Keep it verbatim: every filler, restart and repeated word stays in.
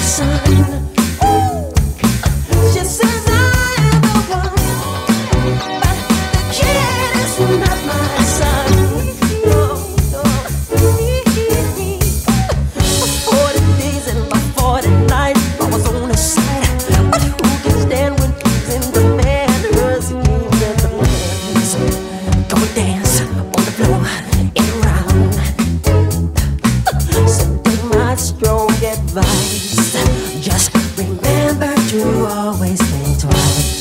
son. She says I am the one, but the kid is not my son. No, no. For forty days and by forty nights I was on his side. But who can stand when he's in demand? Her schemes and plans. Go and dance on the floor and around. So take my strong advice. Just remember to always think twice.